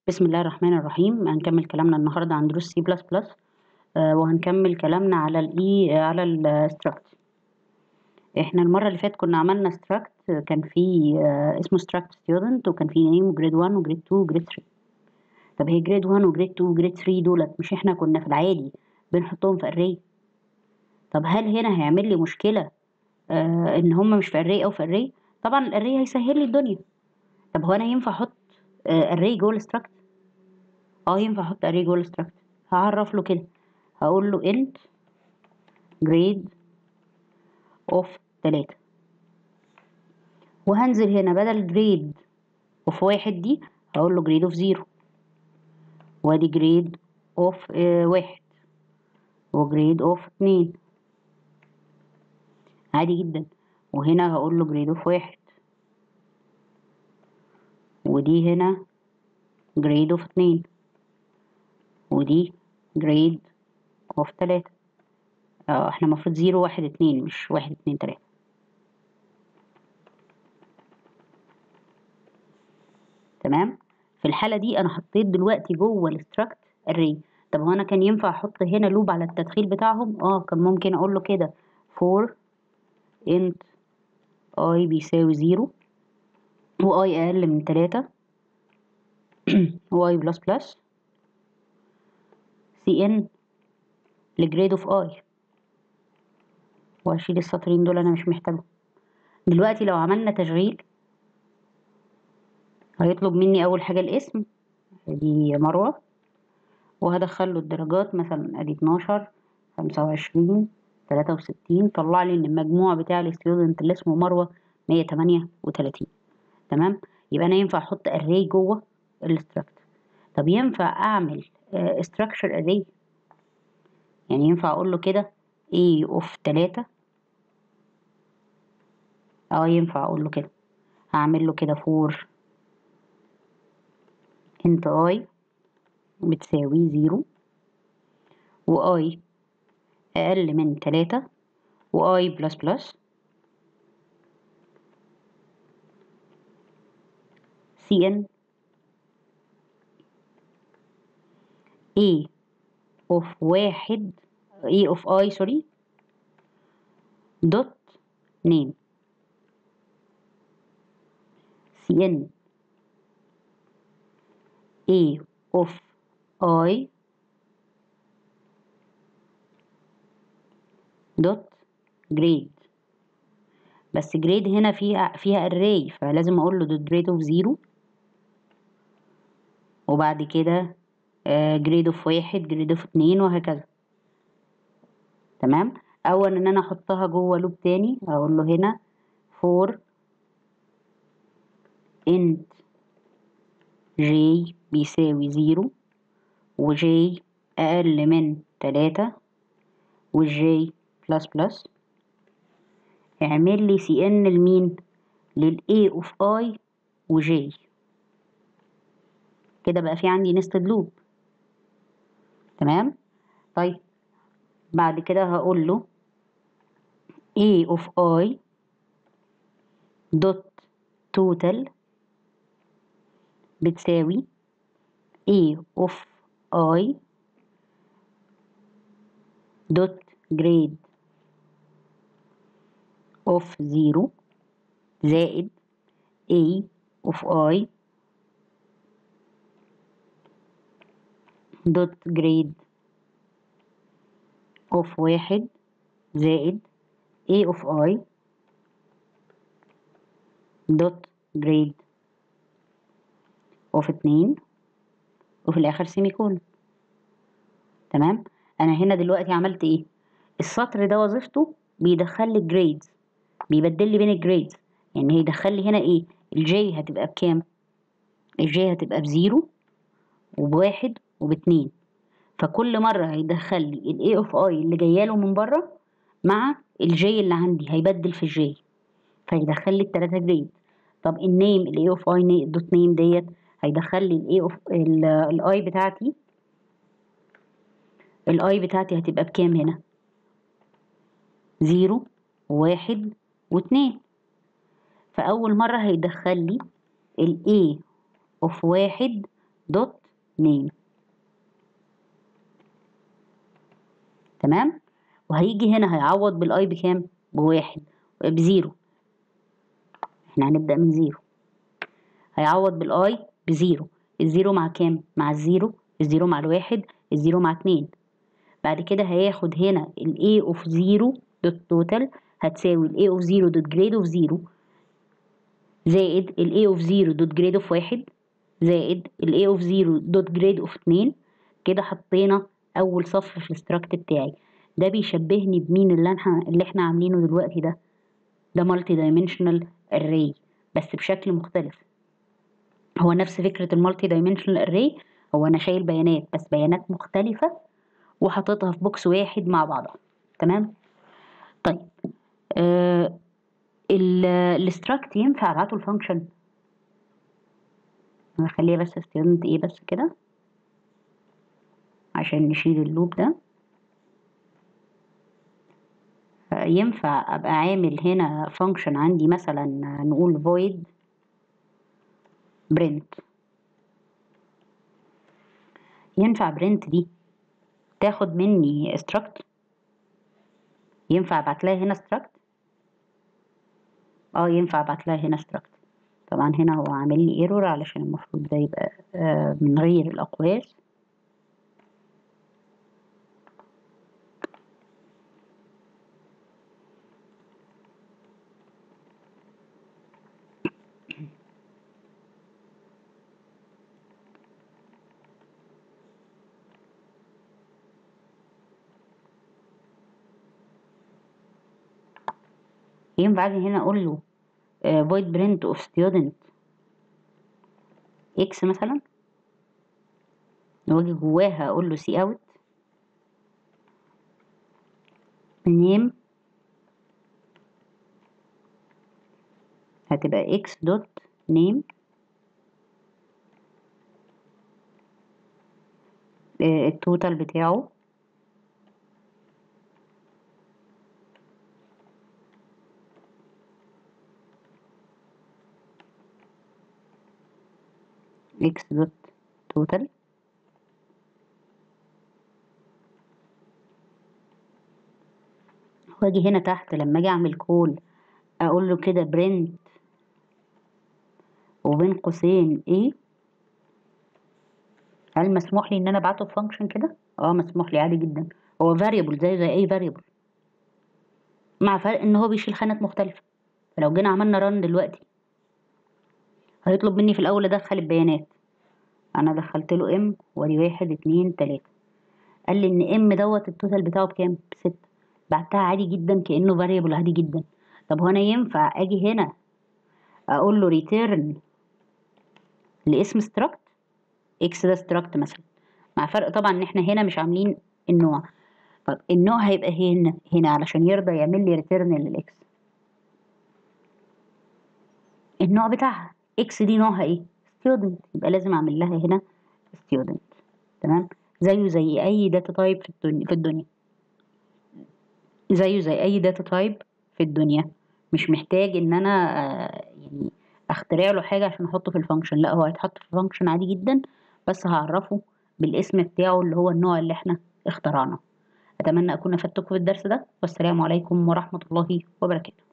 بسم الله الرحمن الرحيم. هنكمل كلامنا النهارده عن دروس C++. وهنكمل كلامنا على على الستراكت. احنا المره اللي فاتت كنا عملنا ستراكت، كان في اسمه struct student، وكان في نيم وجريد 1 وجريد 2 وجريد 3. طب هي جريد 1 وجريد 2 وجريد 3 دولت مش احنا كنا في العادي بنحطهم في array؟ طب هل هنا هيعمل لي مشكله ان هم مش في array او في array؟ طبعا الاري هيسهل لي الدنيا. طب هو انا ينفع احط array جوه الستراكت؟ ينفع احط array جوه الستراكت. هعرف له كده، هقول له int grade of 3، وهنزل هنا بدل grade of 1 دي هقول له grade of 0، وادي grade of 1 وgrade of 2 عادي جدا. وهنا هقول له grade of 1، ودي هنا grade of 2، ودي grade of 3. احنا المفروض 0 1 2 مش 1 2 3. تمام. في الحالة دي أنا حطيت دلوقتي جوه الستراكت array. طب هو أنا كان ينفع أحط هنا لوب على التدخيل بتاعهم؟ كان ممكن أقول له كده for int I بيساوي 0 و I أقل من 3 و I بلس بلس cn لجريد اوف I، وهشيل السطرين دول أنا مش محتاجهم. دلوقتي لو عملنا تشغيل هيطلب مني أول حاجة الاسم، دي مروة، وهدخل له الدرجات مثلا ادي 12 25 63، طلع لي ان المجموع بتاع الستودنت اللي اسمه مروه 138. تمام. يبقى انا ينفع احط array جوه الستراكت. طب ينفع اعمل structure array؟ يعني ينفع اقول له كده a of 3؟ ينفع اقول له كده. هعمل له كده for int I بتساوي 0 و I اقل من 3 و I بلس بلس cn a of 1 a of I sorry dot name cn a of I dot grade. بس grade هنا فيها array، فلازم اقول له dot grade of 0، وبعد كده grade of 1 grade of 2 وهكذا. تمام. اول ان انا احطها جوه لوب تاني اقول له هنا for int j بيساوي 0 و j اقل من 3 و j بلس بلس. اعمل لي cn لمين؟ لل a of I و j. كده بقى في عندي nested loop. تمام. طيب بعد كده هقول له a of I dot total بتساوي a of I dot grade of 0 زائد a of I dot grade of 1 زائد a of I dot grade of 2 وفي الآخر سيميكولون. تمام. أنا هنا دلوقتي عملت إيه؟ السطر ده وظيفته بيدخل لي الجريدز، بيبدل لي بين الجريدز. يعني هيدخل لي هنا إيه؟ الجي هتبقى بكام؟ الجي هتبقى بزيرو وبواحد وباتنين. فكل مرة هيدخل لي الاي اوف اي اللي جاياله من بره مع الجي اللي عندي، هيبدل في الجي فيدخل لي التلاتة جريد. طب النيم الاي اوف اي دوت نيم ديت هيدخل لي الاي اوف الاي بتاعتي. الاي بتاعتي هتبقى بكام هنا؟ زيرو وواحد واتنين. فأول مرة هيدخل لي الاي اوف 1 دوت نيم. تمام. وهيجي هنا هيعوض بالاي بكام؟ بواحد، بزيرو. احنا هنبدأ من زيرو. هيعوض بالاي بزيرو. الزيرو مع كام؟ مع الزيرو. الزيرو مع الواحد. الزيرو مع اتنين. بعد كده هياخد هنا ال A of 0 دوت توتال هتساوي ال A of 0 دوت جريد of 0 زائد ال A of 0 دوت جريد of 1 زائد ال A of 0 دوت جريد of 2. كده حطينا أول صف في الاستراكت بتاعي. ده بيشبهني بمين اللي احنا عاملينه دلوقتي ده؟ ده مالتي دايمنشنال array بس بشكل مختلف. هو نفس فكرة المالتي دايمنشنال array، هو أنا شايل بيانات بس بيانات مختلفة وحطيتها في بوكس واحد مع بعضها. تمام. طيب الاستراكت ينفع ابعته الفانكشن؟ هخليها بس ستودنت ايه بس كده عشان نشيل اللوب ده. ينفع ابقى عامل هنا فانكشن عندي مثلا نقول void print. ينفع print دي تاخد مني struct؟ ينفع ابعت لها هنا struct؟ ينفع ابعت لها هنا struct. طبعا هنا هو عامل لي ايرور علشان المفروض ده يبقى من غير الاقواس. ينفع اجي هنا اقول له void print of student x مثلا، واجي جواها اقول له سي اوت name هتبقى x دوت name التوتال بتاعه x دوت توتال. واجي هنا تحت لما اجي اعمل كول اقول له كده برنت وبين قوسين ايه. هل مسموح لي ان انا ابعته في فانكشن كده؟ مسموح لي عادي جدا. هو فاريبل زي اي فاريبل، مع فرق ان هو بيشيل خانات مختلفه. فلو جينا عملنا ران دلوقتي هيطلب مني في الاول ادخل البيانات. انا دخلت له ام وادي 1 2 3. قال لي ان ام دوت التوتال بتاعه بكام؟ ب6. بعتها عادي جدا كانه فاريبل عادي جدا. طب هو انا ينفع اجي هنا اقول له ريتيرن لاسم ستراكت اكس ده ستراكت مثلا، مع فرق طبعا ان احنا هنا مش عاملين النوع. طب النوع هيبقى هنا علشان يرضى يعمل لي ريتيرن للاكس. النوع بتاعها اكس دي نوعها ايه؟ ستودنت، يبقى لازم اعمل لها هنا ستودنت. تمام. زيه زي اي داتا تايب في الدنيا. زيه زي اي داتا تايب في الدنيا. مش محتاج ان انا يعني اخترع له حاجه عشان احطه في الفانكشن. لا، هو هيتحط في الفانكشن عادي جدا، بس هعرفه بالاسم بتاعه اللي هو النوع اللي احنا اخترعناه. اتمنى اكون افدتكم في الدرس ده، والسلام عليكم ورحمه الله وبركاته.